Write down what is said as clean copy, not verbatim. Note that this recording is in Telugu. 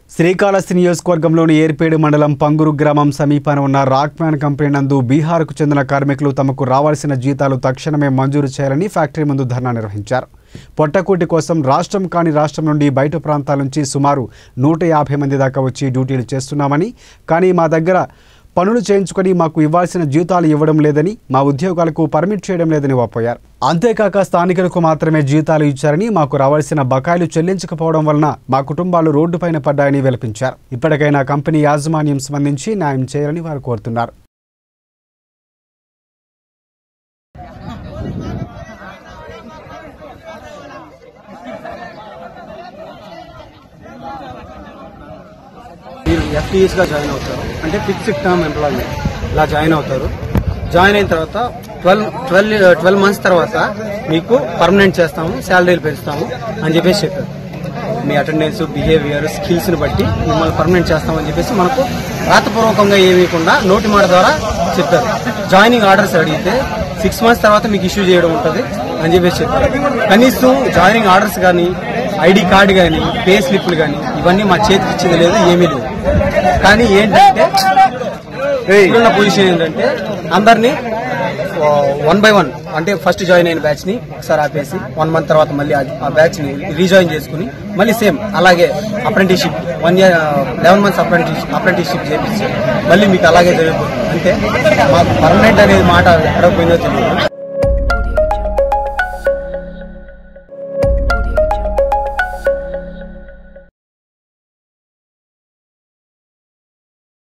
శ్రీకాళహస్తి నియోజకవర్గంలోని ఏర్పేడు మండలం పంగురు గ్రామం సమీపాన ఉన్న రాక్మ్యాన్ కంపెనీ నందు బీహార్కు చెందిన కార్మికులు తమకు రావాల్సిన జీతాలు తక్షణమే మంజూరు చేయాలని ఫ్యాక్టరీ ముందు ధర్నా నిర్వహించారు. పొట్టకూటి కోసం రాష్ట్రం కాని రాష్ట్రం నుండి బయట ప్రాంతాల నుంచి సుమారు 150 మంది దాకా వచ్చి డ్యూటీలు చేస్తున్నామని, కానీ మా దగ్గర పనులు చేయించుకొని మాకు ఇవ్వాల్సిన జీతాలు ఇవ్వడం లేదని, మా ఉద్యోగాలకు పర్మిట్ చేయడం లేదని వాపోయారు. అంతేకాక స్థానికులకు మాత్రమే జీతాలు ఇచ్చారని, మాకు రావాల్సిన బకాయిలు చెల్లించకపోవడం వలన మా కుటుంబాలు రోడ్డుపైన పడ్డాయని వెలిపించారు. ఇప్పటికైనా కంపెనీ యాజమాన్యం స్పందించి న్యాయం చేయాలని వారు కోరుతున్నారు. FTEsగా జాయిన్ అవుతారు, అంటే ఫిక్స్డ్ టర్మ్ ఎంప్లాయ్మెంట్ ఇలా జాయిన్ అవుతారు. జాయిన్ అయిన తర్వాత 12 మంత్స్ తర్వాత మీకు పర్మనెంట్ చేస్తాము, శాలరీలు పెంచుతాము అని చెప్పేసి చెప్పారు. మీ అటెండెన్స్, బిహేవియర్, స్కిల్స్ని బట్టి మిమ్మల్ని పర్మనెంట్ చేస్తామని చెప్పేసి మనకు రాతపూర్వకంగా ఏమీయకుండా నోటి మాట ద్వారా చెప్పారు. జాయినింగ్ ఆర్డర్స్ అడిగితే 6 మంత్స్ తర్వాత మీకు ఇష్యూ చేయడం ఉంటుంది అని చెప్పేసి చెప్పారు. కనీసం జాయినింగ్ ఆర్డర్స్ కానీ, ఐడి కార్డు కానీ, పే స్లిప్లు కానీ ఇవన్నీ మా చేతికి ఇచ్చేది లేదు, ఏమీ లేదు. కానీ ఏంటంటే ఇప్పుడున్న పొజిషన్ ఏంటంటే అందరినీ 1 by 1 అంటే ఫస్ట్ జాయిన్ అయిన బ్యాచ్ ని ఒకసారి ఆపేసి 1 మంత్ తర్వాత మళ్ళీ ఆ బ్యాచ్ ని రీజాయిన్ చేసుకుని మళ్ళీ సేమ్ అలాగే అప్రెంటిస్షిప్ 1 year 11 months అప్రెంటిస్షిప్ చేపించి మళ్ళీ మీకు అలాగే జరిగిపోతుంది. అంటే మాకు పర్మనెంట్ అనేది మాట ఎక్కడ పోయిందో తెలియదు.